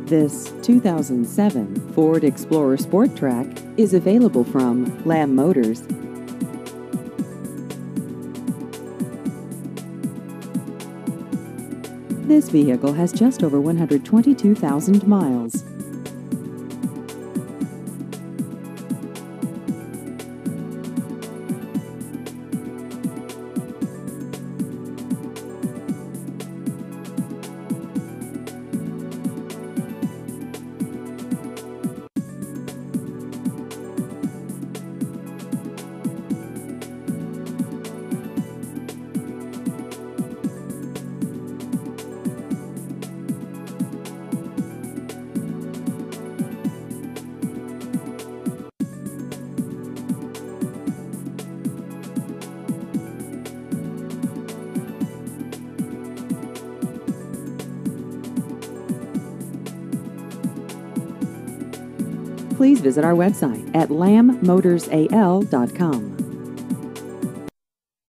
This 2007 Ford Explorer Sport Trac is available from Lamb Motors. This vehicle has just over 122,000 miles. Please visit our website at lambmotorsal.com.